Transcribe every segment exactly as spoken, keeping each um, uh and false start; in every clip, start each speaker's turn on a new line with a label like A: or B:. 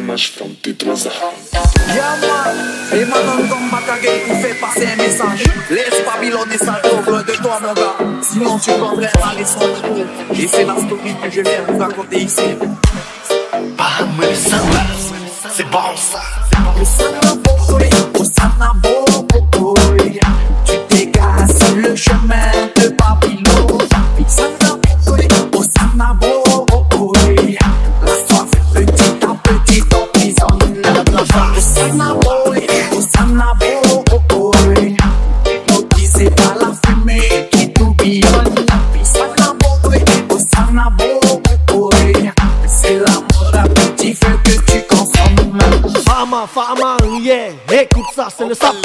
A: masz fronty troza.
B: Yeah man, et maintenant comme Matagay pour faire passer un message. Laisse Babylone et sale loin de toi mon gars, sinon tu prendrais la leçon de tout. Et c'est la story que je viens vous raconter ici.
C: Bam, le samba, c'est bon ça.
B: Le samba boy, au sana boy, tu dégages sur le chemin de Babylone. Sana boy, au sana boy, la soif petit à petit t'emprisonne. Le sana boy, au sana boy, hypnotisé par la fumée qui tourbillonne. Sana boy, au sana boy, c'est l'amour à petit feu que tu consommes.
D: Fama, fama, yeah, écoute ça, c'est le sapin.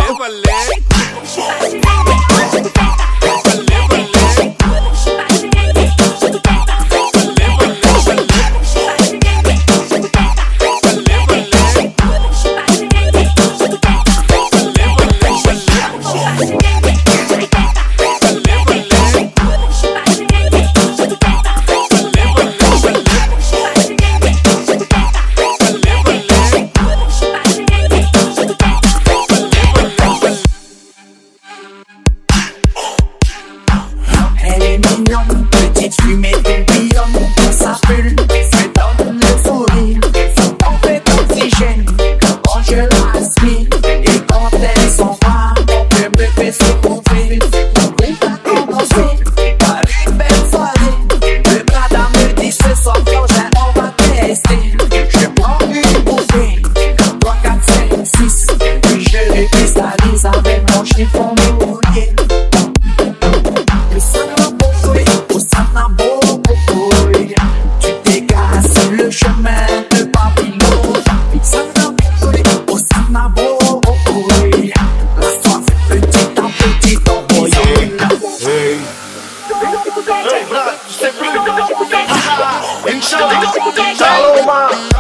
B: Petite fumée tourbillonne, ça bulle, me donne le sourire. On fait d'oxygène, quand je l'aspire. Et quand elle s'en va, mon cœur me fait secourir. Mon bruit a commencé par une belle soirée. Le brada me dit ce soir, frangin, on va tester. Je prends une bouffée, trois, quatre, cinq, six. Puis je les cristallise avec mon chiffon mouillé. Le sana boy, au sana boy, tu dégages sur le chemin de Babylone. Sana boy, au sana boy, la soif petit à petit t'emprisonne.
C: Hey, hey, brad, tu sais plus. Inch'Allah, Shalom.